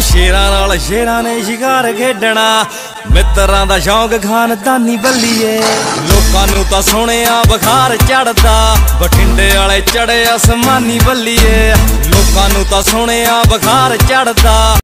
ਸ਼ੇਰਾਂ ਨਾਲ ਸ਼ੇਰਾਂ ਨੇ ਸ਼ਿਕਾਰ ਖੇਡਣਾ, ਮਿੱਤਰਾਂ ਦਾ ਸ਼ੌਂਕ ਖਾਨਦਾਨੀ ਬੱਲੀਏ। ਲੋਕਾਂ ਨੂੰ ਤਾਂ ਸੁਣਿਆ ਬੁਖਾਰ ਚੜਦਾ, ਬਠਿੰਡੇ ਵਾਲੇ ਚੜੇ ਅਸਮਾਨੀ ਬੱਲੀਏ। ਲੋਕਾਂ ਨੂੰ ਤਾਂ ਸੁਣਿਆ ਬੁਖਾਰ ਚੜਦਾ।